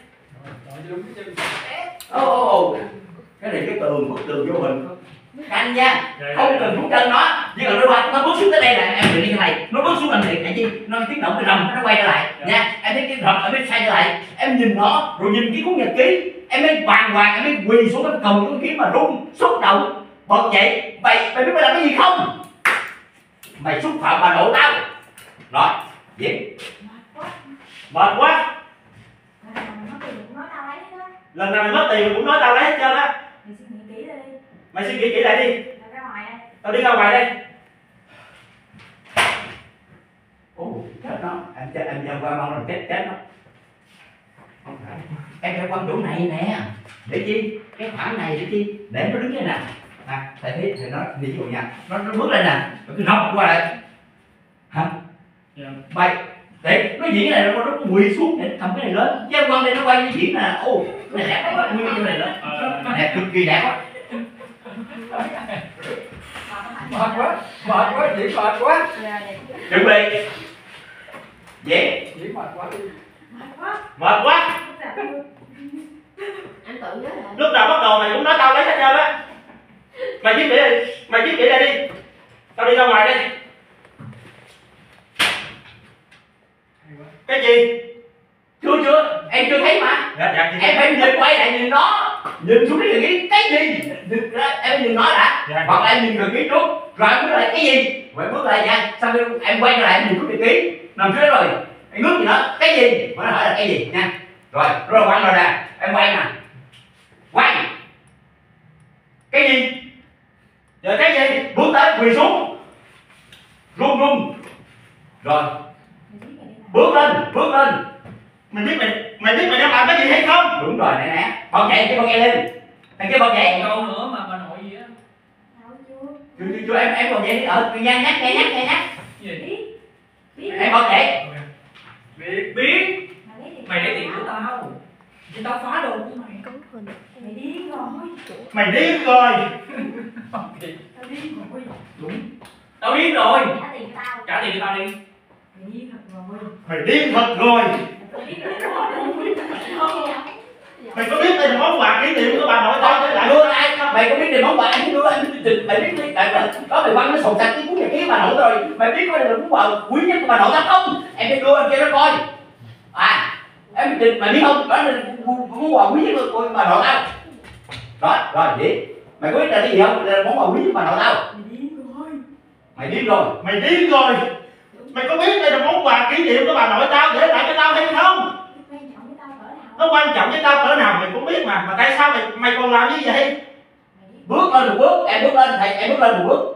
ô ô ô cái này cái tường bức tường vô hình canh nha không cần bước chân nó chỉ cần nó qua nó bước xuống tới đây là em đừng đi cái này nó bước xuống làm gì tại chi nó tiếng động cái rầm nó quay trở lại nha em thấy cái rầm ở bên xoay trở lại em nhìn nó rồi nhìn cái cuốn nhật ký em mới bàng hoàng em mới quỳ xuống em cầm cuốn kiếm mà run xúc động bật dậy mày mày biết mày làm cái gì không mày xúc phạm bà nội tao nói việc
Mệt quá.
Lần nào mày mất tiền cũng nói tao lấy đó.
Lần nào mày mất tiền mày cũng nói tao lấy hết trơn á.
Mày suy nghĩ kỹ lại đi.
Mày suy nghĩ kỹ lại đi.
Tao ra ngoài đây.
Tao đi ra ngoài đây.
ô chết nó em chết em em qua mong là chết chết nó em phải quan chỗ này nè để chi cái khoảng này để chi để nó đứng đây nè à, thầy thấy thầy nói ví dụ nha nó nó bước lên nè nó cứ nóc qua lại hả bay để nó diễn này nó nó quỳ xuống để cầm cái này lên chứ em quăng đây nó quay nó diễn nè ô cái này đẹp quá nguyên cái này lên đẹp cực kỳ đẹp quá mệt quá mệt quá diễn mệt quá chuẩn bị dễ diễn mệt quá
Mệt quá.
Mệt quá.
Anh tự nhớ lại.
Lúc nào bắt đầu mày cũng nói tao lấy hết trơn á. Mày kiếm kỹ ra đi. Mày kiếm kỹ ra đi. Tao đi ra ngoài đây. Cái gì?
chưa chưa em chưa thấy mà
Dạ dạ
em phải nhìn quay lại nhìn nó nhìn xuống cái gì cái gì nhìn ra, em nhìn nó đã
dạ.
hoặc là em nhìn gần ký trước rồi em bước lại cái gì rồi em bước lại nha xong rồi em quay trở lại em nhìn xuống nhật ký nằm dưới đó rồi em ngước gì đó cái gì mà nó hỏi là cái gì nha rồi rồi quăng rồi nè em quay nè quay cái gì
Giờ cái gì?
bước tới quỳ xuống run run rồi bước lên bước lên
Mày biết mày mày biết mày đang làm cái gì hay không?
đúng rồi nè nè bật dậy cái bật dậy lên thằng kia bật dậy
Câu nữa mà bà nội gì á.
Đâu chưa?
chú chú chú em em bật dậy đi ở nha nhắc nghe nhắc nghe nhắc
Gì?
Biết. Biết.
em bật dậy
Biết biết.
Mày lấy tiền.
Mày lấy tiền của tao. Chứ tao phá đồ của mày.
Mày điên rồi.
Mày điên rồi.
Tao điên rồi.
Đúng. Tao điên rồi.
Trả tiền cho tao.
Trả tiền cho tao đi.
Mày điên thật rồi.
Mày điên thật rồi.
Tao biết rồi.
Mày có biết đây là món quà kỷ niệm của bà nội tao để lại
đưa ai mày có biết đây món quà anh đưa anh trình mày biết đi tại mà có mày quăng nó sồn sạch cái cuốn nhật ký bà nội rồi mày biết có đây là món quà quý nhất của bà nội tao không em phải đưa anh kia nó coi à em trình mày biết không đó là món quà quý nhất của bà nội tao đó rồi vậy mày có biết là cái gì không là món quà quý nhất của bà nội tao mày biết rồi
mày điên rồi. Mày có biết đây là món quà kỷ niệm của bà nội tao để lại cho tao hay không? Nó quan trọng với tao cỡ nào mày cũng biết mà mà tại sao mày mày còn làm như vậy?
bước lên một bước em bước lên thầy em bước lên một bước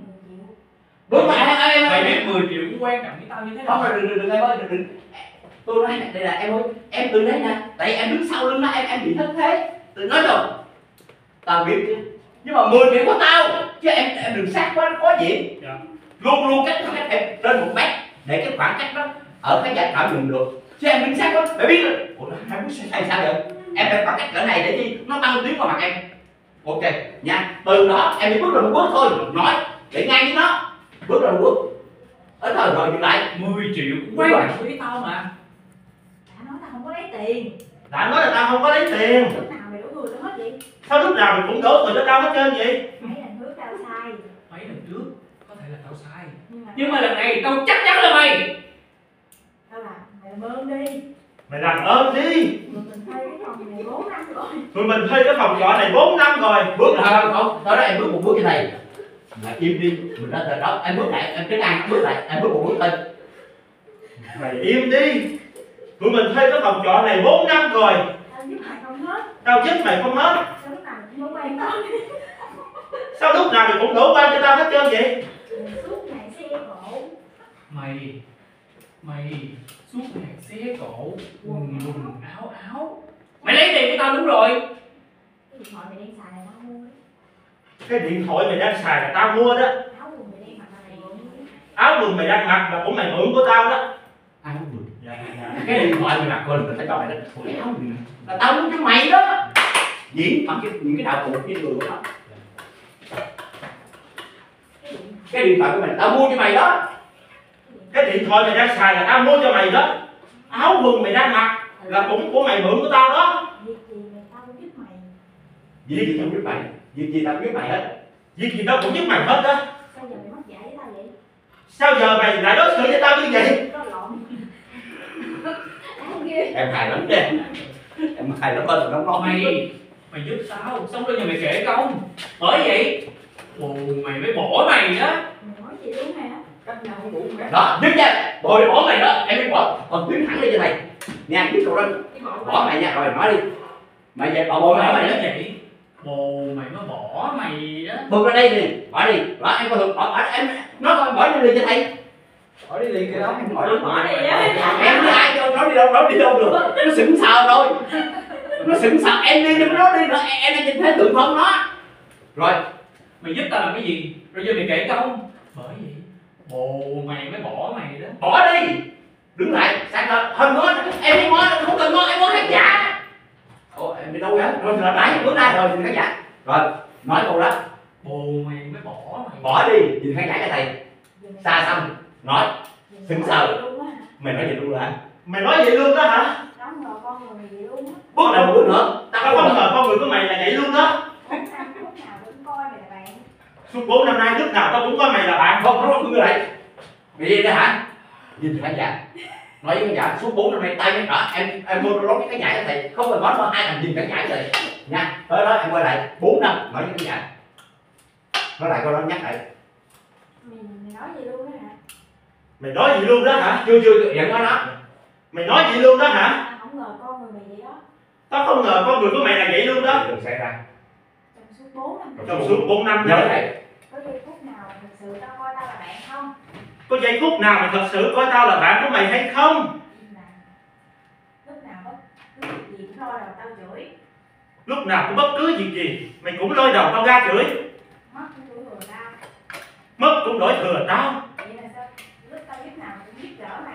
bước lên em em
Mày biết mười triệu cũng quan trọng với tao như thế nào?
không rồi đừng đừng đừng em ơi đừng đừng tôi nói này đây là em ơi em từ đây nè tại em đứng sau lưng nó em em bị thất thế từ nói rồi tao biết chứ nhưng mà mười triệu của tao chứ em em đừng sát quá nó khó diễn
Dạ.
luôn luôn cách cách em lên một mét để cái khoảng cách đó ở cái giải cảm dùng được chứ em đừng sát quá mày biết rồi ủa em biết sai sao vậy em phải khoảng cách cỡ này để chi nó tăng tiếng vào mặt em ok nha từ đó em chỉ bước rồi một bước thôi nói để ngay với nó bước rồi một bước ít thôi rồi dừng lại
mười triệu cũng quan trọng với tao mà.
Đã nói tao không có lấy tiền.
Đã nói là tao không có lấy tiền.
Lúc nào mày đổ thừa tao hết vậy?
Sao lúc nào mày cũng đổ thừa cho tao hết trơn vậy?
Mấy lần trước tao sai.
Mấy lần trước có thể là tao sai
Nhưng mà,
nhưng mà lần này tao chắc chắn là mày.
tao làm mày làm ơn đi.
Mày làm ơn đi.
Rồi mình thuê cái phòng này bốn năm rồi.
Tụi mình thuê cái phòng trọ này bốn năm rồi.
bước là không không tới đó em bước một bước như này là im đi mình ra từ đó em bước lại em trấn an bước lại em bước một bước lên
Mày im đi. Tụi mình thuê cái phòng trọ này bốn năm rồi.
Tao giúp mày không hết.
Tao giúp mày không hết.
Sao lúc nào mày cũng đổ quen tao?
Sao lúc nào mày cũng đổ quan cho tao hết trơn vậy?
Mày suốt ngày xe cộ.
Mày mày suốt ngày xé cổ quần quần áo áo mày lấy tiền của tao đúng rồi.
Cái điện thoại mày đang xài là tao mua đấy.
Cái điện thoại mày đang xài là tao mua đó.
Áo quần mày đang mặc là mày mượn.
Áo quần mày đang mặc là của mày mượn của tao đó.
ai không được
Dạ, dạ.
cái điện thoại mày mặc quên phải cho mày đó Ủa, áo gì nè? Là tao muốn cho mày đó diễn bằng cái những cái đạo cụ trên người của nó cái điện thoại của mày tao mua cho mày đó
Cái điện thoại mày đang xài là tao mua cho mày đó. Áo quần mày đang mặc là cũng của mày mượn của tao đó.
Việc gì mày tao cũng giúp mày.
việc gì tao biết mày việc gì tao biết mày hết
Việc gì tao cũng giúp mày hết đó.
Sao giờ mày mất dạy với tao vậy?
Sao giờ mày lại đối xử với tao như vậy?
Nó lộn. Đáng ghê.
em hài lắm kìa em hài lắm ơn lắm nói
Mày mày giúp tao xong rồi giờ mày kể công bởi vậy ồ mày mới bỏ mày đó.
Mày nói gì đúng hả? Cách nào cũng đúng hả?
đó đứng nha bồi bỏ mày đó em mới bỏ còn đứng thẳng lên như này nha biết cậu đó bỏ mày nha rồi nói đi mày về bỏ bồi
Mày
bỏ
mày
mày
đó
đó
vậy bồ mày mới bỏ mày đó.
bồi ra đây đi bỏ đi đó em có được bỏ, bỏ em nó coi bỏ đi liền cho thầy bỏ đi liền cái đó em bỏ đi
Bỏ đi á.
em nói ai cho nó đi đâu nó đi đâu được nó sững sờ rồi nó sững sờ em đi cho nó đi nữa em em đang nhìn thấy tượng không nó rồi
Mày giúp tao làm cái gì rồi giờ mày kể công bởi vậy bồ mày mới bỏ mày đó.
bỏ đi đứng lại sang lên hơn nữa em đi ngó không cần ngó em ngó khán giả ủa em đi đâu vậy rồi là nãy bước ra rồi nhìn khán giả rồi nói câu đó
Bồ mày mới bỏ mày.
bỏ đi nhìn khán giả cho thầy xa xăm nói sững sờ mày nói gì luôn hả
Mày nói vậy luôn đó hả?
Đó ngờ con người mày vậy luôn á.
bước đầu một bước nữa
Tao không ngờ con người của mày là vậy luôn đó.
Bốn năm lúc nào cũng coi mày là bạn.
Suốt bốn năm nay lúc nào tao cũng coi mày là bạn.
không không không lại mày đi đây hả nhìn khán giả nói với khán giả suốt bốn năm nay tay mới đỏ em em mua lót với khán giả cho thầy không cần nói mà hai thằng nhìn khán giả cho thầy nha tới đó em quay lại bốn năm nói với khán giả nói lại câu đó nhắc lại
Mày, mày nói gì luôn đó hả?
Mày nói vậy luôn đó hả?
chưa chưa giận nó đó
Mày nói vậy luôn đó hả?
Tao không ngờ con người mày vậy đó.
Tao không ngờ con người của mày là vậy luôn đó.
đừng xảy ra
Trong suốt bốn năm.
Trong suốt bốn năm
nhớ
nay,
thầy
Có giây phút nào thật sự tao coi tao là bạn không?
có giây phút nào mày thật sự coi tao là bạn của mày hay không?
Im lặng. Lúc nào bất cứ việc gì cũng lôi đầu tao chửi.
Lúc nào cũng bất cứ việc gì mày cũng lôi đầu tao ra chửi.
Mất cũng chửi người tao.
Mất cũng đổi thừa tao.
Vậy là sao? Lúc tao lúc nào cũng giúp đỡ mày.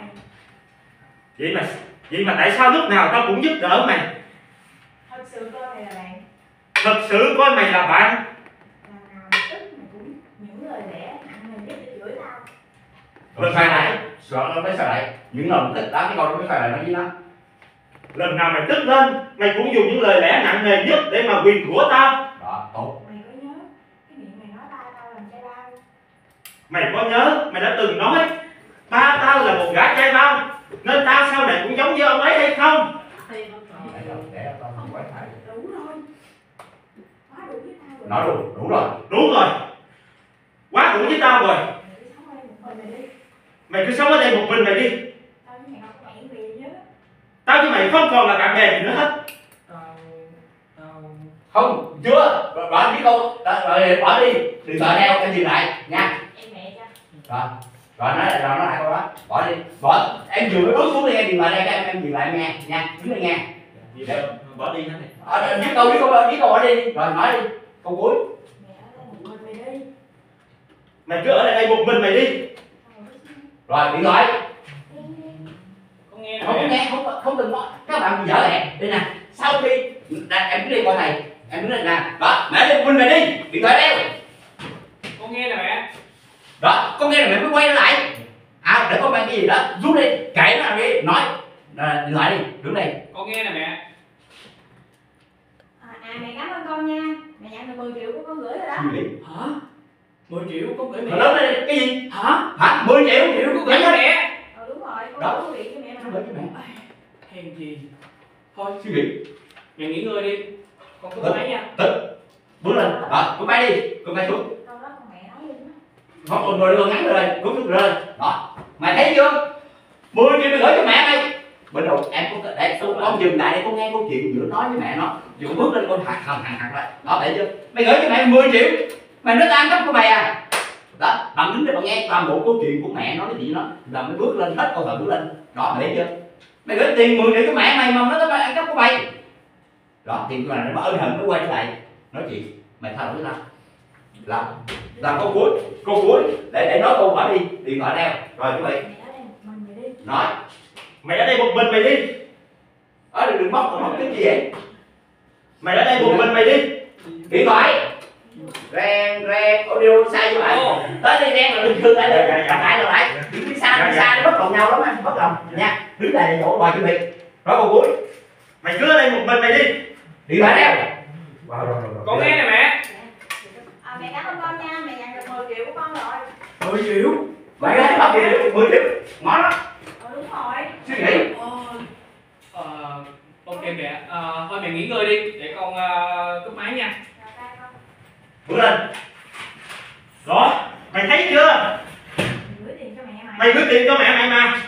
Vậy mà vậy mà tại sao lúc nào tao cũng giúp đỡ mày?
Thật sự coi mày là bạn.
Thật sự coi mày là bạn.
Lần nào mày tức mày cũng những lời lẽ nặng nề nhất để chửi tao.
rồi sai lại sợ nó mới sai lại những lần tích đó cái câu nó mới sai lại nó với nó
Lần nào mày tức lên, mày cũng dùng những lời lẽ nặng nề nhất để mà quyền rủa tao.
Đó, tốt.
Mày có nhớ cái miệng mày nói ba tao làm trai bao?
Mày có nhớ mày đã từng nói ba tao là một gã trai bao, nên tao sau này cũng giống như ông ấy hay không?
Để đâu, để đâu, tao không quay lại.
Đủ rồi. Quá đủ với tao rồi.
Nói đủ, đủ rồi.
Đúng rồi, quá đủ với tao rồi.
Mày cứ sống ở đây một mình mày đi.
Mày cứ sống ở đây một mình mày đi.
Tao với mày không có hẹn gì nhớ.
Tao với mày không còn là bạn bè gì nữa hết.
Tao tao
Không, chưa. Rồi, bỏ đi câu. Rồi, bỏ đi. Đừng sợ đeo, em dừng lại nha.
Em mẹ cho.
Rồi, rồi nói lại, rồi nói lại câu đó. Bỏ đi. Bỏ. Em vừa mới bước xuống đi, em dừng lại đây, em em dừng lại nghe, nha. Đứng đây nghe.
Gì đâu, bỏ đi hết này.
Ờ, viết câu, viết câu, viết câu bỏ đi. Rồi nói đi. Câu cuối.
Mẹ ở đây một mình mày đi.
Mày cứ ở lại đây một mình mày đi.
Rồi, điện thoại.
có nghe
Không
nè.
nghe, không không đừng có. Các bạn dở hẹn. Đây nè. Sau khi đã, em cứ đi coi thầy. Em đứng đây nè. Đó, mẹ đi một mình mày đi. Điện thoại đeo.
Có nghe nè mẹ.
Đó, con nghe là mẹ mới quay lại. À, để có mang cái gì đó rút đi, kể nó đi, nói. À, điện thoại đi, đứng đây.
Có nghe nè mẹ.
À, à mẹ cảm ơn con nha. Mẹ nhận được mười triệu của con gửi rồi đó.
Suy nghĩ.
Hả? mười triệu con gửi
Mà
mẹ.
lớn lên cái gì?
Hả?
Hả? mười triệu,
Triệu
triệu
con
của
gửi
gửi
cho
cho
mẹ.
Ờ đúng rồi, con
Đó.
gửi điện cho mẹ
Nó
mà.
gửi cho mẹ.
Hèn gì. Thôi
Suy nghĩ.
mẹ nghỉ ngơi đi. Con
Ừ.
cứ máy nha.
Bước lên. Đó, con bay đi, con bay xuống.
Câu đó con mẹ nói luôn á.
Không, còn rồi đường ngắn rồi, rút xuống rồi. Đó. Mày thấy chưa? mười triệu mày gửi cho mẹ mày. Bên đầu em có để con, con dừng lại để con nghe câu chuyện giữa nói với mẹ nó. Dù bước lên con hạt hầm hạt hạt lại. Đó, thấy chưa? Mày gửi cho mẹ mười triệu. Mày nói tao ăn cắp của mày à? Đó, bạn đứng đây bạn nghe toàn bộ câu chuyện của mẹ nói cái gì nó là mới bước lên hết câu hỏi bước lên. Đó, mày thấy chưa? Mày gửi tiền mười triệu cho mẹ mày mà nó tao ăn cắp của mày. Đó, tiền của mày nó ân hận nó quay trở lại nói chuyện mày tha lỗi với tao. Làm làm câu cuối, câu cuối để để nói câu bỏ đi điện thoại đeo rồi chuẩn bị
Mẹ ở đây một mình mày đi.
nói.
Mày ở đây một mình mày đi.
Ở đừng đừng móc móc cái gì vậy?
Mày ở đây một mình mày đi.
Điện thoại rèn rèn audio sai cho bạn tới đây đen là bình thường lại đây lại lại lại đứng phía xa phía xa nó bất đồng nhau lắm anh bất đồng nha. Đứng đây là chỗ bài chuẩn bị nói câu cuối.
Mày cứ ở đây một mình mày đi.
Điện thoại đeo.
Con nghe nè mẹ.
À, mẹ cảm ơn con nha, mẹ nhận được mười triệu của con rồi.
mười triệu mày đây bắt mười triệu mười triệu ngó đó
Ờ đúng rồi.
suy nghĩ.
Ờ, ok mẹ. Ờ, thôi mẹ nghỉ ngơi đi để con uh, cúp máy nha.
Rồi tay con.
Bước lên.
Đó, mày thấy chưa?
Mày gửi tiền cho mẹ mày.
Mày gửi tiền cho mẹ mày mà.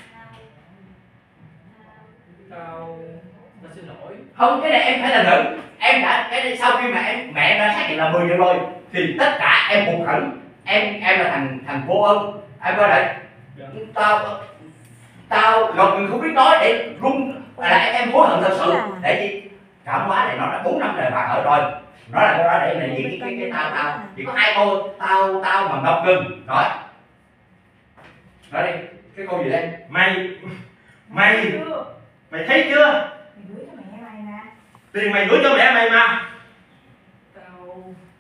Tao tao xin lỗi.
Không, cái này em phải là nữ. Em đã cái này, sau khi mà em mẹ em đã xác định là mười triệu rồi thì tất cả em hụt hẫng. Em em là thằng thằng vô ơn. Em coi đây. Tao tao ngọc mình không biết nói để run là em em hối hận thật sự để chi cảm hóa này nó đã bốn năm đời bạn ở rồi. Nó là cái đó để này cái cái cái tao tao chỉ có hai câu tao tao mà ngập ngừng nói. Nói đi cái câu gì đây?
Mày mày
Chưa.
mày thấy chưa?
Mày gửi cho mẹ mày nè.
Tiền mày gửi cho mẹ mày mà.
Tao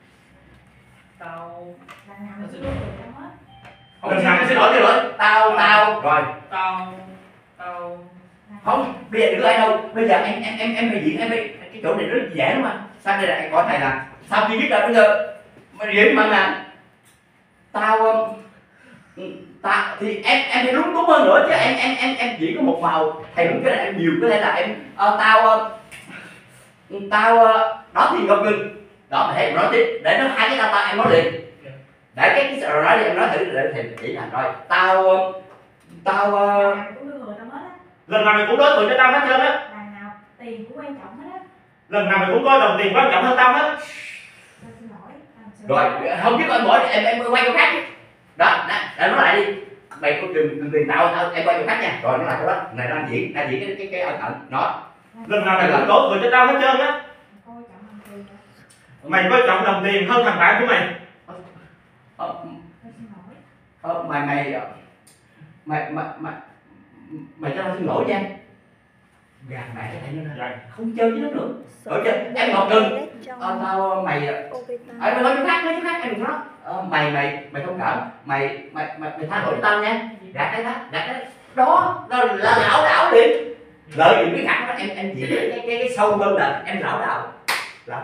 tao
Lần nào mày cũng gửi tiền cho hết.
Không sao xin lỗi xin lỗi tao tao rồi
tao tao
không bây giờ đừng có ai đâu bây giờ em em em em phải diễn em phải cái chỗ này rất dễ lắm mà sang đây là em có thầy là sau khi biết rồi bây giờ mà diễn mà là tao um, tao thì em em phải lúng túng hơn nữa chứ em em em em chỉ có một màu thầy đúng cái này em nhiều cái này là em uh, tao uh, tao uh, đó thì ngập ngừng đó mà thấy nói tiếp để nó hai cái tao tao em nói liền để cái cái rồi nói đi em nói thử để thầy chỉ là rồi tao uh, tao uh,
Lần nào cũng đưa người tao hết á.
Lần nào mày cũng đối tượng cho tao hết trơn á.
Lần nào tiền cũng quan trọng hết á.
Lần nào mày cũng coi đồng tiền quan trọng hơn tao hết.
Tao xin lỗi. Tao xin lỗi.
rồi không biết em bỏ em em quay câu khác đi. Đó đó em nói lại đi mày có đừng đừng tiền tao tao em quay câu khác nha rồi nó lại cái đó này đang diễn đang diễn cái cái cái ẩn ẩn đó
Lần nào mày cũng đối tượng cho tao hết trơn á.
Coi trọng bằng tiền á.
Mày coi trọng đồng tiền hơn thằng bạn của mày.
ờ,
Tao xin lỗi.
ờ, mày mày mày mày mày mày cho tao xin lỗi nha gạt mẹ cái thằng nữa
Dạ.
không chơi với nó nữa ở chưa em ngọc đừng ờ, tao mày ở mày nói chỗ khác nói chỗ khác em đừng nói ờ, mày mày mày thông cảm mày mày mày mày tha lỗi cho tao nha gạt cái đó gạt cái đó đó là là ảo đảo liền lợi dụng cái khả đó em em chỉ cái cái cái, cái sâu hơn là em lão đạo là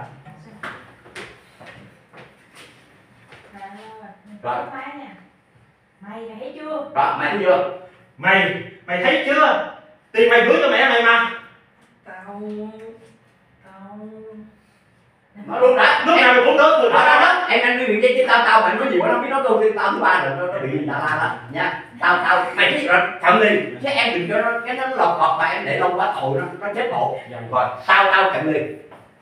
Rồi. Mày thấy chưa?
đó mày thấy chưa?
Mày mày thấy chưa? Tiền mày gửi cho mẹ mày mà.
Tao tao
Nó đúng đã
Lúc nào mày cũng lớn rồi
đó, đó,
đó.
đó. em em đi chứ tao tao mày nói gì quá không biết nói câu thứ tao thứ ba rồi nó, nó bị đã la lắm nha. Tao tao mày thấy rồi thầm liền chứ em đừng cho nó cái nó lọt lọt mà em để lâu quá tội nó nó chết bộ rồi tao tao chậm liền.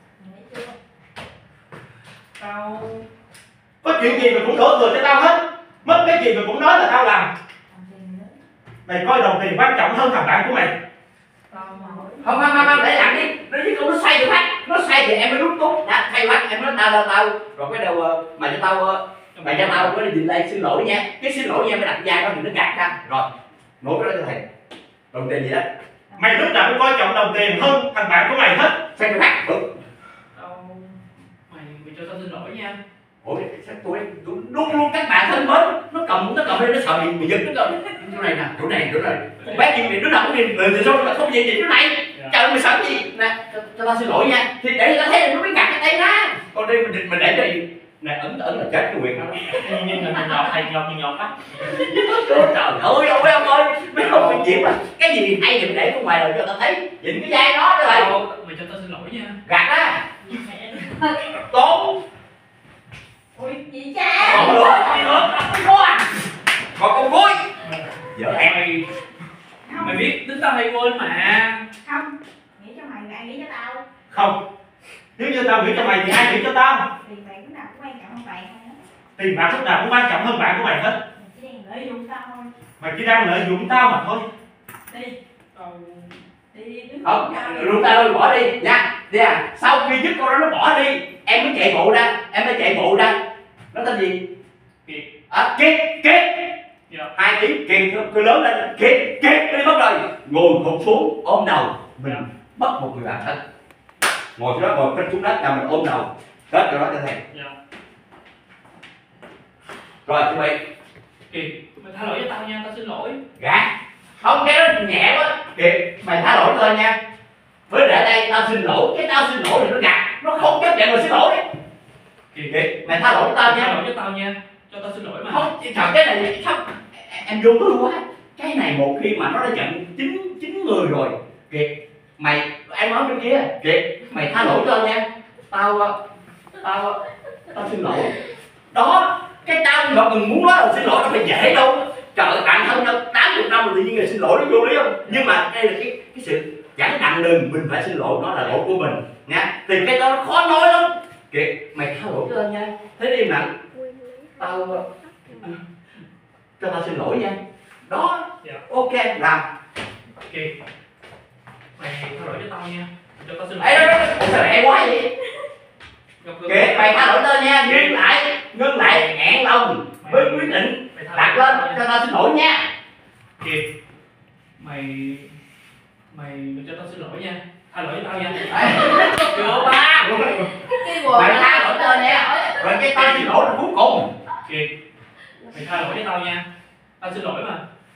tao
Có chuyện gì mày cũng đổ thừa cho tao hết. Mất cái gì mày cũng nói là tao làm. Mày coi đồng tiền quan trọng hơn thằng bạn của mày.
tao
Không không không không để làm đi nó chứ không nó xoay được hết nó xoay thì em mới rút cút đã thay mắt em nói tao tao tao rồi cái đầu ờ, mày cho tao ờ, mày cho tao có nhìn lại xin lỗi nha cái xin lỗi nha mới đặt ra đó thì nó gạt ra rồi nổi cái đó cho thầy đồng tiền gì đó
Mày lúc nào cũng coi trọng đồng tiền hơn thằng bạn của mày hết.
xoay được hết ừ.
tao mày mày cho tao xin lỗi nha.
Ủa sao tôi luôn luôn các bạn thân mến nó cầm nó cầm lên nó sợ bị bị giật nó cầm chỗ này nè chỗ này chỗ này con bé kia này nó nào cũng đi từ từ xong là không gì gì chỗ này trời mày sợ gì nè cho, cho tao xin lỗi nha thì để tao thấy là nó mới gạt cái tay ra còn đây mình mình để cho gì nè ấn ấn là chết cái quyền đó
Nhưng mà mày nhọt thầy nhọt thì nhọt á.
trời ơi ông ơi ông ơi mấy ông phải chịu mà cái gì hay thì mình để ở ngoài đời cho tao thấy nhìn cái vai đó đó thầy
Tao mày cho tao xin lỗi nha.
gạt ra tốn
Ui gì cha?
còn nữa còn nữa có à còn con vui vợ em
Mày mày biết tính tao hay quên mà.
Không, nghĩ cho mày là ai nghĩ cho tao.
Không. Nếu như tao nghĩ cho mày thì ai nghĩ cho tao?
Tiền bạc lúc nào cũng quan trọng hơn bạn thôi á.
Tiền bạc lúc nào cũng quan trọng hơn bạn của mày hết.
Mày chỉ đang lợi dụng tao thôi.
Mày chỉ đang lợi dụng tao mà thôi.
Đi,
Tao
đi đi đứng
không luôn ta ơi bỏ đi nha đi à sau khi dứt con đó nó bỏ đi em mới chạy bộ ra em mới chạy bộ ra nó tên gì
Kiệt.
à kiệt kiệt
Dạ.
hai tiếng kiệt cứ lớn lên kiệt kiệt đi mất rồi ngồi hụt xuống ôm đầu mình mất một người bạn thân ngồi xuống đó ngồi phịch xuống đất là mình ôm đầu hết rồi đó cho thầy
Dạ.
rồi chuẩn bị
Kiệt, mày tha lỗi cho tao nha, tao xin lỗi.
gạt không cái đó nhẹ quá kiệt mày tha lỗi tôi nha với để đây tao xin lỗi cái tao xin lỗi thì nó gạt nó không chấp nhận người xin lỗi
Kiệt,
kiệt mày tha lỗi với tao
tha
nha
lỗi cho tao nha, cho tao xin lỗi mà.
không thật cái này không em vô tôi quá cái này một khi mà nó đã giận chín chín người rồi kiệt mày em nói bên kia kiệt mày tha lỗi cho nha tao tao tao xin lỗi đó cái tao mà mình muốn nói là xin lỗi nó phải dễ đâu trời bạn thân đâu tám chục năm rồi tự nhiên là xin lỗi nó vô lý không nhưng mà đây là cái cái sự chẳng nặng đừng mình phải xin lỗi nó là lỗi của mình nha thì cái đó nó khó nói lắm kiệt mày tha lỗi cho tao nha thế đi nặng tao cho tao xin lỗi nha đó
Dạ.
ok làm
Kiệt, mày tha lỗi cho tao nha, cho tao xin lỗi.
ấy đó, đó, đó. Ủa sao mẹ quá vậy
Gặp gỡ-
kiệt mày tha lỗi tao nha ngưng lại ngưng lại hẹn lòng với quyết định
Mày tha
đặt
lỗi
lên
cho tao
cho
nha.
tao xin lỗi nha
Kiệt, mày mày mày cho tao xin lỗi nha, tha lỗi cho tao nha.
chưa ba mày tha lỗi tao nha rồi cái tao xin lỗi là cuối cùng
Kiệt, mày tha lỗi cho tao nha, tao xin lỗi mà.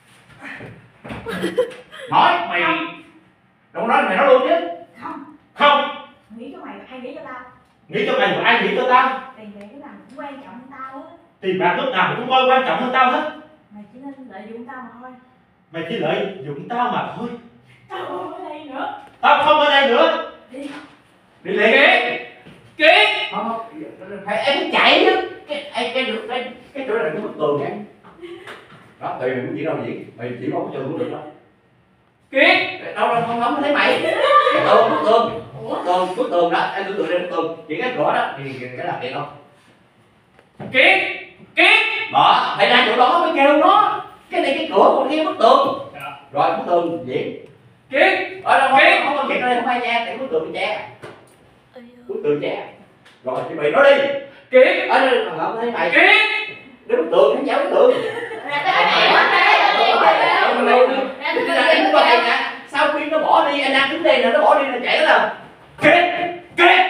nói
Mày
đâu nói mày nói luôn chứ
Không,
Không.
nghĩ cho mày là ai nghĩ cho tao.
Nghĩ cho mày mà ai nghĩ cho tao?
Tiền bạc lúc nào cũng quan trọng hơn tao á.
Tiền bạc lúc nào cũng coi quan trọng hơn tao hết.
Mày chỉ nên lợi dụng tao mà thôi.
Mày chỉ lợi dụng tao mà thôi.
Tao không ở đây nữa.
Tao không ở đây nữa.
đi liền
Kiệt, Kiệt.
không phải em phải chạy chứ cái cái cái cái, cái chỗ này cái bức tường nha đó tùy mày muốn gì đâu vậy mày chỉ có bức tường cũng được đó
Kiệt,
đâu đâu không không thấy mày cái tường bức tường bức tường bức tường đó em tưởng tượng đây bức tường chỉ cái cửa đó thì cái là tiền không
Kiệt, Kiệt.
đó phải ra chỗ đó mới kêu nó cái này cái cửa còn kia bức tường
Dạ.
rồi bức tường vậy
Kiệt,
ở đâu không
Kiệt.
không có chuyện ở đây không ai nha tại bức tường bị che bức tường che rồi chuẩn bị nó đi
Kiệt,
ở đây không thấy mày
Kiệt.
đến bức tường hắn giáo bức tường
Ra tới đây, ra tới đây, ra tới đây. Ra tới đây,
em có đây nè sau khi nó bỏ đi anh đang đứng đây nè nó bỏ đi là chạy đó là kết kết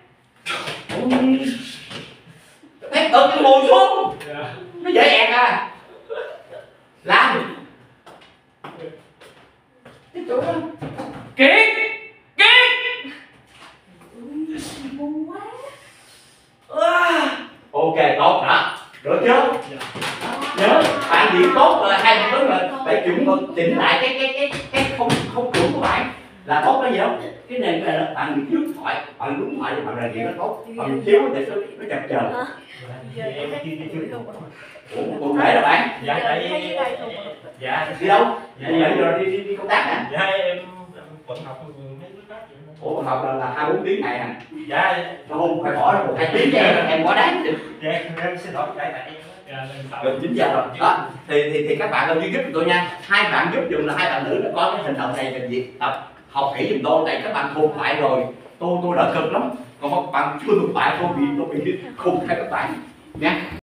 em tự cái ngồi xuống nó dễ ẹt à làm cái chỗ đó là chỉnh chỉnh lại cái cái cái cái không không chuẩn của bạn là tốt cái gì đâu. Cái này là bạn bị thiếu thoại, bạn đúng thoại thì bạn là gì nó tốt, bạn thiếu thì nó nó chập chờn.
em chưa chưa
Ủa, cụ thể là bạn
dạ tại dạ
đi đâu?
dạ
Cụ thể rồi đi, đi đi công tác nè.
dạ em vẫn học mấy cái khác.
Ủa còn học là, là hai bốn tiếng ngày nè.
Dạ
Nó không phải bỏ ra một hai tiếng cho em, em quá đáng được.
dạ em xin lỗi tại tại em
Gần chín giờ rồi. Đó. Thì, thì thì các bạn ơi giúp tôi nha. Hai bạn giúp dùm là hai bạn nữ là có cái hành động này là gì? Tập học kỹ giùm tôi tại các bạn thuộc lại rồi. Tôi tôi đỡ cực lắm. Còn các bạn chưa thuộc lại tôi bị tôi bị khùng theo các bạn nha.